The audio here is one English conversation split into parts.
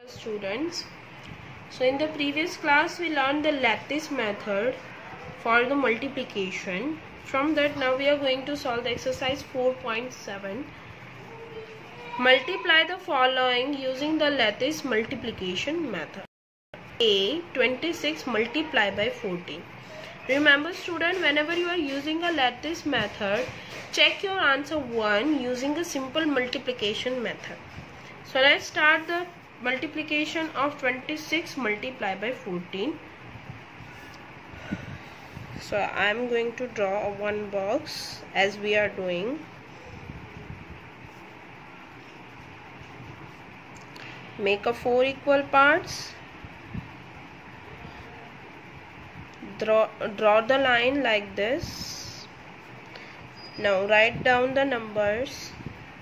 Students, so in the previous class we learned the lattice method for the multiplication. From that, now we are going to solve the exercise 4.7. Multiply the following using the lattice multiplication method. A. 26 multiply by 14. Remember student, whenever you are using a lattice method, check your answer 1 using a simple multiplication method. So let's start the multiplication of 26 multiply by 14. So I am going to draw one box as we are doing. Make a 4 equal parts. Draw the line like this. Now write down the numbers.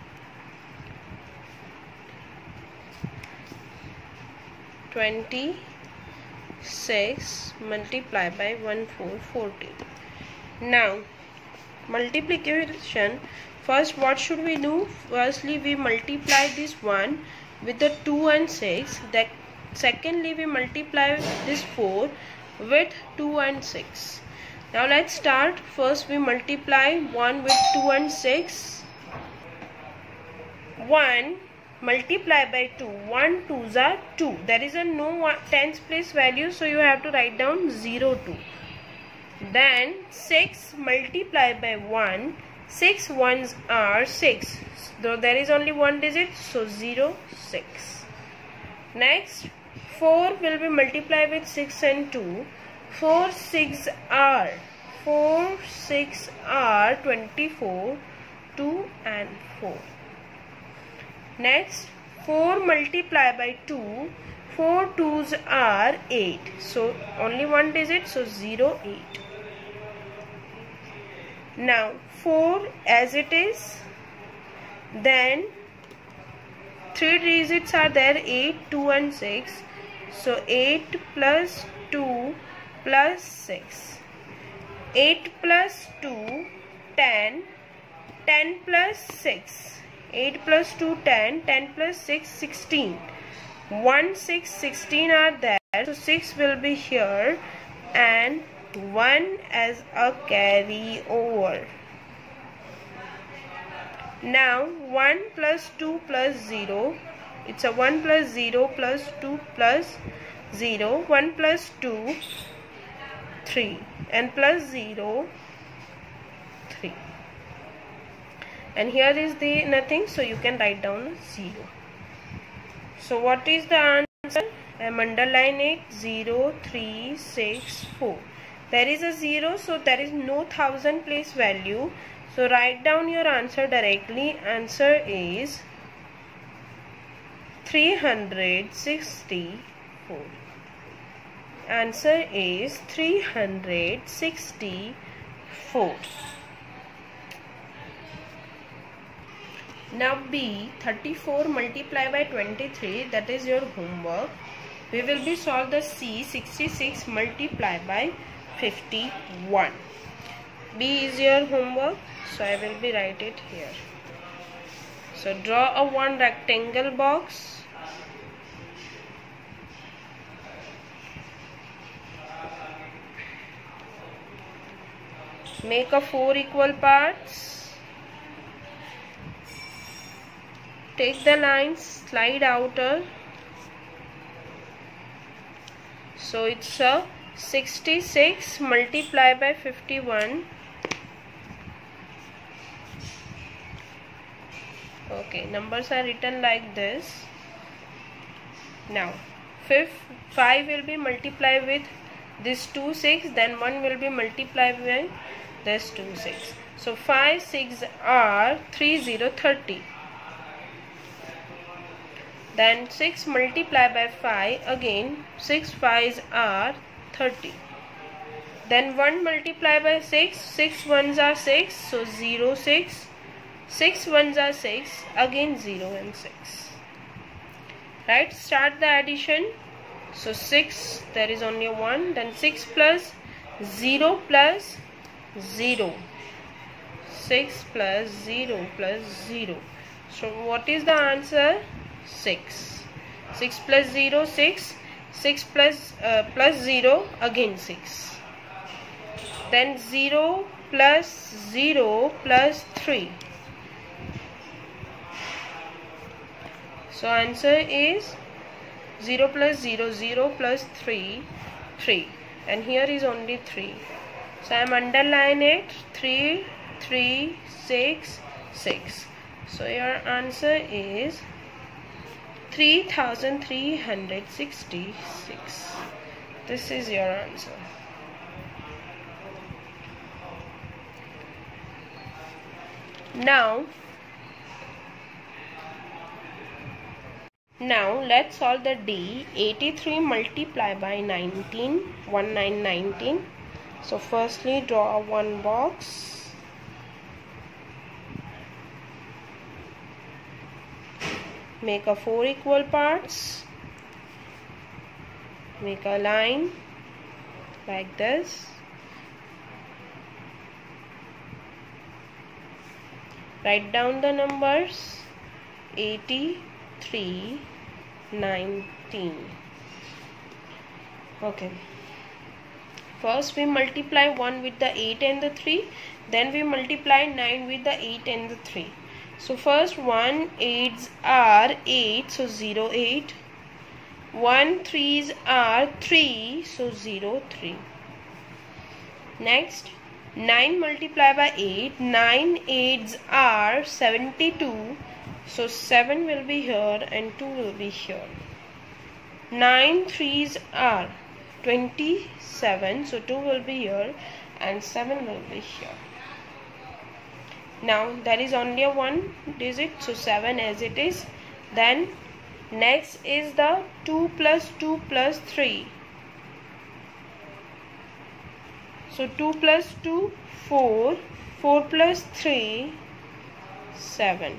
(26) multiply by 14. Now multiplication, first what should we do? Firstly we multiply this one with the 2 and 6. That secondly we multiply this 4 with 2 and 6. Now let's start. First we multiply 1 with 2 and 6. 1 multiply by 2. 1 2s are 2. There is a no tens place value, so you have to write down 0 2. Then 6 multiply by 1. 6 ones are 6. Though there is only one digit, so 0 6. Next 4 will be multiplied with 6 and 2. 4 6 are 24. 2 and 4. Next 4 multiply by 2. 4 2s are 8. So only one digit, so 0 8. Now 4 as it is. Then 3 digits are there, 8 2 and 6. So 8 plus 2 plus 6. 8 plus 2 10. 10 plus 6. 8 plus 2 10. 10 plus 6 16. 1 6 16 are there, so 6 will be here and 1 as a carry over. Now 1 plus 2 plus 0, it's a 1 plus 0 plus 2 plus 0. 1 plus 2 3 and plus 0 3. And here is the nothing, so you can write down 0. So what is the answer? I am underline it, 0 3 6 4. There is a 0, so there is no thousand place value. So write down your answer directly. Answer is 364. Answer is 364. Now B, 34 multiply by 23, that is your homework. We will be solve the C, 66 multiply by 51. B is your homework, so I will be write it here. So draw a one rectangle box. Make a 4 equal parts. Take the lines, slide outer. So it's a 66 multiply by 51. Okay, numbers are written like this. Now 5 will be multiplied with this 2 6, then 1 will be multiplied by this 2 6. So 5 6 are 30 30. Then 6 multiply by 5, again 6 5s are 30. Then 1 multiply by 6, 6 ones are 6, so 0 6. 6 ones are 6, again 0 and 6. Right, start the addition. So 6, there is only 1. Then 6 plus 0 plus 0. 6 plus 0 plus 0. So what is the answer? 6. 6 plus 0, 6. 6 plus 0, again 6. Then 0 plus 0 plus 3. So answer is 0 plus 0, 0 plus 3, 3. And here is only 3. So I am underline it, 3, 3, 6, 6. So your answer is 3366. This is your answer. Now let's solve the D. 83 multiply by 19, 1919. So firstly draw one box. Make a 4 equal parts. Make a line like this. Write down the numbers. 83, 19. Okay. First we multiply 1 with the 8 and the 3. Then we multiply 9 with the 8 and the 3. So first 1 8s are 8. So 0, 8. 1 3s are 3. So 0, 3. Next 9 multiply by 8. 9 8s are 72. So 7 will be here and 2 will be here. 9 3s are 27. So 2 will be here and 7 will be here. Now there is only a 1 digit. So 7 as it is. Then next is the 2 plus 2 plus 3. So 2 plus 2, 4. 4 plus 3, 7.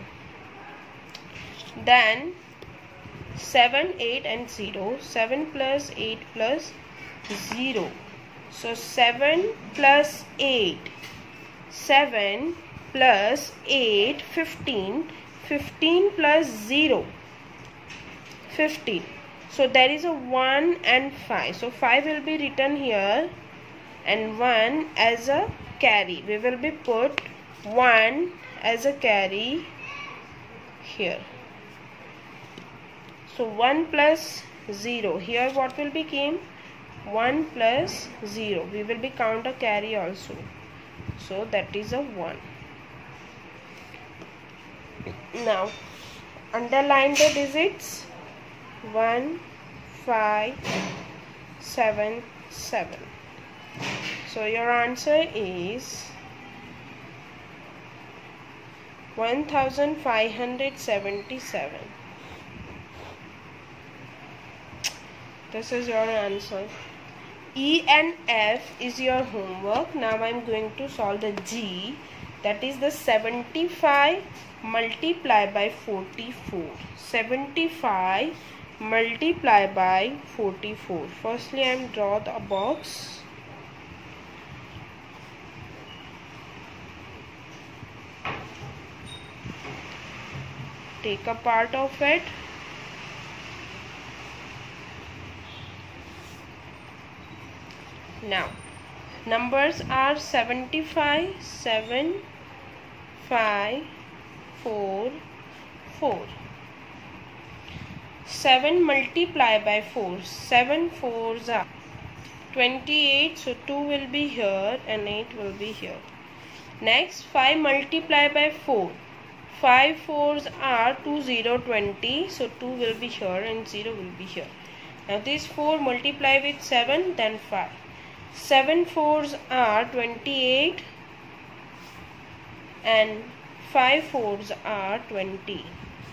Then 7, 8 and 0. 7 plus 8 plus 0. So 7 plus 8. 7 plus 8, 15. 15 plus 0, 15. So there is a 1 and 5. So 5 will be written here and 1 as a carry. We will be put 1 as a carry here. So 1 plus 0. Here what will become? 1 plus 0. We will be count a carry also. So that is a 1. Now underline the digits. 1 5 7 7. So your answer is 1577. This is your answer. E and F is your homework. Now I am going to solve the G. That is the 75 multiply by 44. 75 multiply by 44. Firstly I am draw the box. Take a part of it. Now numbers are 75, 7, 5, 4, 4. 7 multiply by 4. 7 4s are 28. So 2 will be here and 8 will be here. Next 5 multiply by 4. 5 4s are 2 0 20. So 2 will be here and 0 will be here. Now these 4 multiply with 7, then 5. 7 4s are 28 and 5 4s are 20.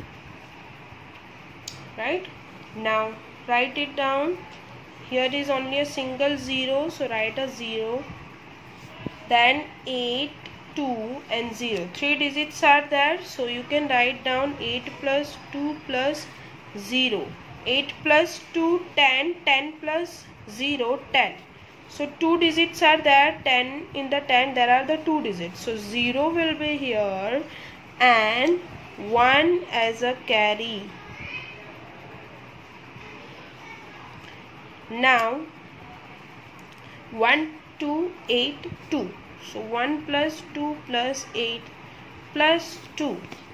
Right? Now write it down. Here is only a single 0, so write a 0. Then 8, 2 and 0. 3 digits are there, so you can write down 8 plus 2 plus 0. 8 plus 2, 10. 10 plus 0, 10. So 2 digits are there. 10 in the 10 there are the 2 digits. So 0 will be here and 1 as a carry. Now 1, 2, 8, 2. So 1 plus 2 plus 8 plus 2.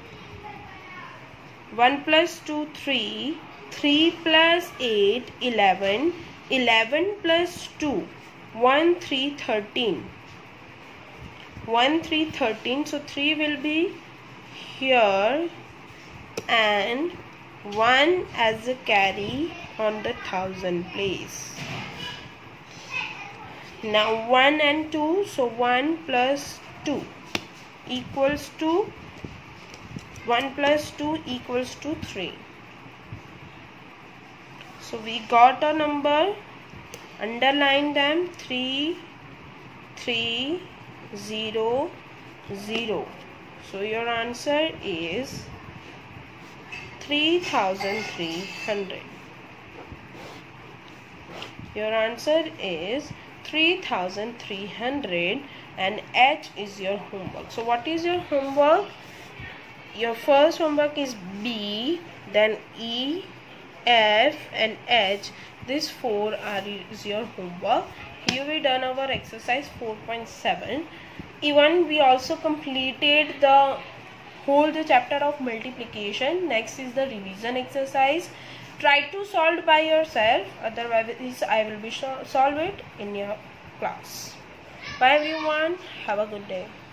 1 plus 2, 3. 3 plus 8, 11. 11 plus 2, 1, 3, 13. 1, 3, 13. So 3 will be here and 1 as a carry on the thousand place. Now 1 and 2. So 1 plus 2 equals to 1 plus 2 equals to 3. So we got a number. Underline them. 3, 3, 0, 0. So your answer is 3,300. Your answer is 3,300 and H is your homework. So what is your homework? Your first homework is B, then E, F and H. These 4 is your homework. Here we done our exercise 4.7. Even we also completed the whole chapter of multiplication. Next is the revision exercise. Try to solve by yourself, otherwise I will be solve it in your class. Bye everyone, have a good day.